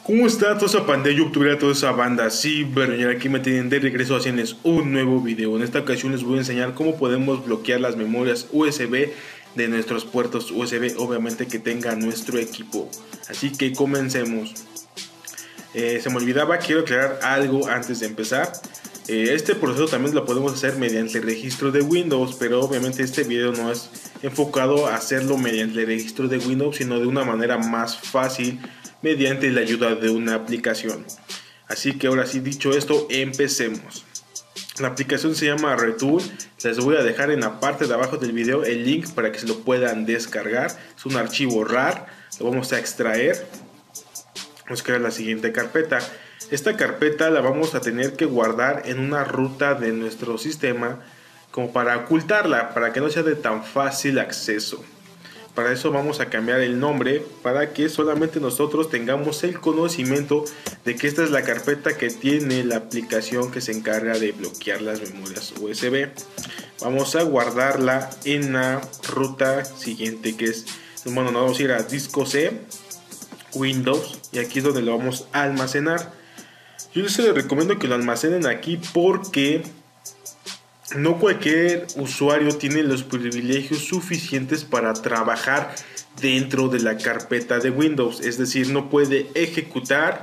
¿Cómo está toda esa pandilla youtuber, toda esa banda? Sí, pero aquí me tienen de regreso haciéndoles un nuevo video. En esta ocasión les voy a enseñar cómo podemos bloquear las memorias USB de nuestros puertos USB, obviamente que tenga nuestro equipo. Así que comencemos. Se me olvidaba, quiero aclarar algo antes de empezar. Este proceso también lo podemos hacer mediante el registro de Windows, pero obviamente este video no es enfocado a hacerlo mediante el registro de Windows, sino de una manera más fácil mediante la ayuda de una aplicación. Así que ahora sí, dicho esto, empecemos. La aplicación se llama Retool. Les voy a dejar en la parte de abajo del video el link para que se lo puedan descargar. Es un archivo RAR, lo vamos a extraer. Vamos a crear la siguiente carpeta. Esta carpeta la vamos a tener que guardar en una ruta de nuestro sistema, como para ocultarla, para que no sea de tan fácil acceso. Para eso vamos a cambiar el nombre, para que solamente nosotros tengamos el conocimiento de que esta es la carpeta que tiene la aplicación que se encarga de bloquear las memorias USB. Vamos a guardarla en la ruta siguiente, que es, bueno, nos vamos a ir a disco C, Windows, y aquí es donde lo vamos a almacenar. Yo les recomiendo que lo almacenen aquí porque no cualquier usuario tiene los privilegios suficientes para trabajar dentro de la carpeta de Windows. Es decir, no puede ejecutar,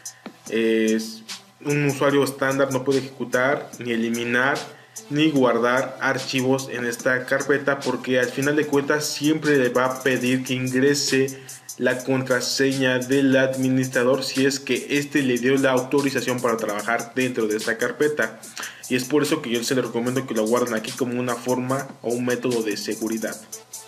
un usuario estándar no puede ejecutar, ni eliminar, ni guardar archivos en esta carpeta, porque al final de cuentas siempre le va a pedir que ingrese la contraseña del administrador si es que éste le dio la autorización para trabajar dentro de esta carpeta. Y es por eso que yo les recomiendo que lo guarden aquí como una forma o un método de seguridad.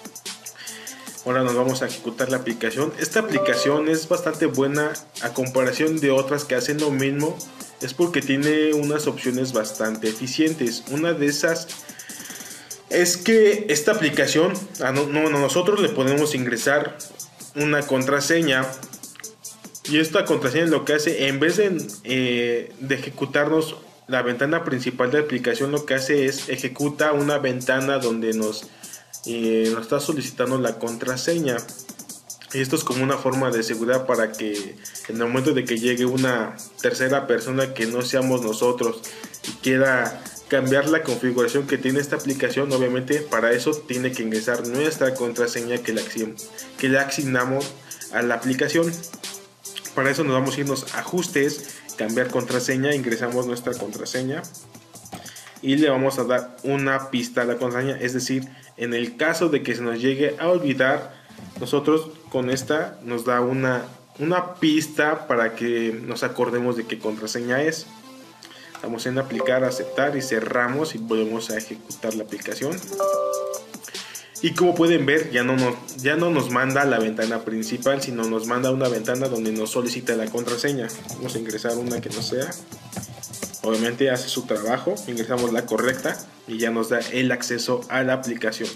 Ahora nos vamos a ejecutar la aplicación. Esta aplicación es bastante buena a comparación de otras que hacen lo mismo. Es porque tiene unas opciones bastante eficientes. Una de esas es que esta aplicación, nosotros le podemos ingresar una contraseña, y esta contraseña lo que hace, en vez de ejecutarnos la ventana principal de la aplicación, lo que hace es ejecuta una ventana donde nos está solicitando la contraseña. Y esto es como una forma de seguridad para que en el momento de que llegue una tercera persona que no seamos nosotros y quiera cambiar la configuración que tiene esta aplicación, obviamente para eso tiene que ingresar nuestra contraseña que le asignamos a la aplicación. Para eso nos vamos a irnos a ajustes, cambiar contraseña, ingresamos nuestra contraseña y le vamos a dar una pista a la contraseña. Es decir, en el caso de que se nos llegue a olvidar, nosotros con esta nos da una pista para que nos acordemos de qué contraseña es. Vamos en aplicar, aceptar y cerramos y volvemos a ejecutar la aplicación. Y como pueden ver, ya no nos manda a la ventana principal, sino nos manda a una ventana donde nos solicita la contraseña. Vamos a ingresar una que no sea. Obviamente hace su trabajo, ingresamos la correcta y ya nos da el acceso a la aplicación.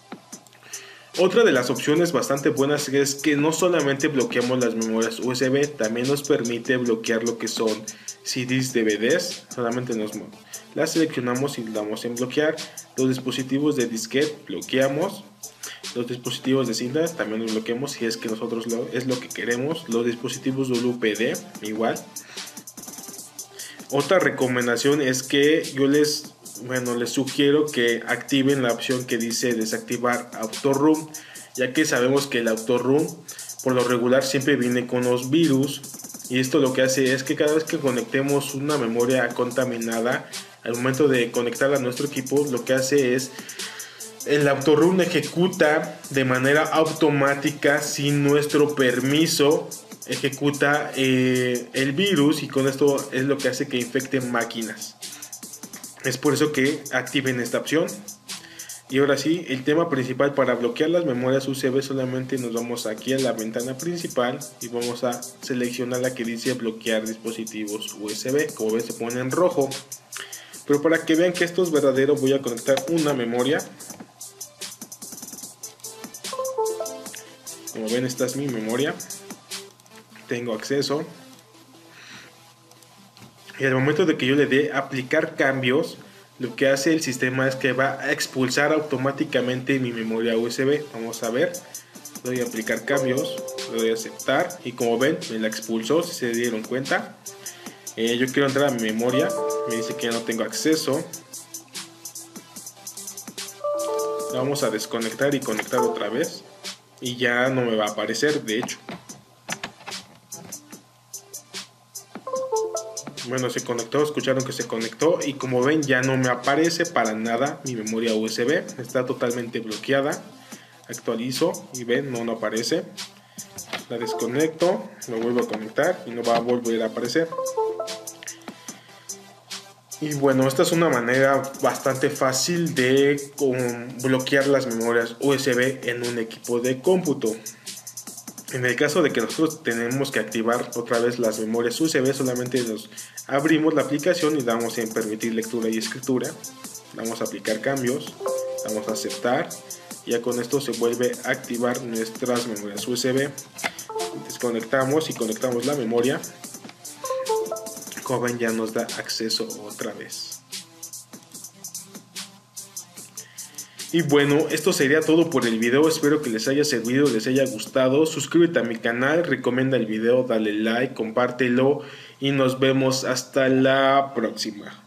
Otra de las opciones bastante buenas es que no solamente bloqueamos las memorias USB, también nos permite bloquear lo que son CDs, DVDs. Solamente las seleccionamos y le damos en bloquear. Los dispositivos de disquete bloqueamos. Los dispositivos de cinta también los bloqueamos si es que nosotros es lo que queremos. Los dispositivos WPD igual. Otra recomendación es que yo les sugiero que activen la opción que dice desactivar AutoRoom, ya que sabemos que el AutoRoom por lo regular siempre viene con los virus, y esto lo que hace es que cada vez que conectemos una memoria contaminada, al momento de conectarla a nuestro equipo, lo que hace es el AutoRoom ejecuta de manera automática, sin nuestro permiso, ejecuta el virus, y con esto es lo que hace que infecten máquinas. Es por eso que activen esta opción. Y ahora sí, el tema principal para bloquear las memorias USB, solamente nos vamos aquí a la ventana principal y vamos a seleccionar la que dice bloquear dispositivos USB. Como ven, se pone en rojo. Pero para que vean que esto es verdadero, voy a conectar una memoria. Como ven, esta es mi memoria. Tengo acceso. Y al momento de que yo le dé aplicar cambios, lo que hace el sistema es que va a expulsar automáticamente mi memoria USB. Vamos a ver. doy a aplicar cambios, le doy a aceptar y como ven me la expulsó, si se dieron cuenta. Yo quiero entrar a mi memoria, me dice que ya no tengo acceso. La vamos a desconectar y conectar otra vez y ya no me va a aparecer, de hecho. Bueno, se conectó, escucharon que se conectó y como ven ya no me aparece para nada mi memoria USB, está totalmente bloqueada. Actualizo y ven, no aparece. La desconecto, lo vuelvo a conectar y no va a volver a aparecer. Y bueno, esta es una manera bastante fácil de bloquear las memorias USB en un equipo de cómputo. En el caso de que nosotros tenemos que activar otra vez las memorias USB, solamente nos abrimos la aplicación y damos en permitir lectura y escritura, damos a aplicar cambios, damos a aceptar, y ya con esto se vuelve a activar nuestras memorias USB. Desconectamos y conectamos la memoria. Como ven, ya nos da acceso otra vez. Y bueno, esto sería todo por el video, espero que les haya servido, les haya gustado. Suscríbete a mi canal, recomienda el video, dale like, compártelo y nos vemos hasta la próxima.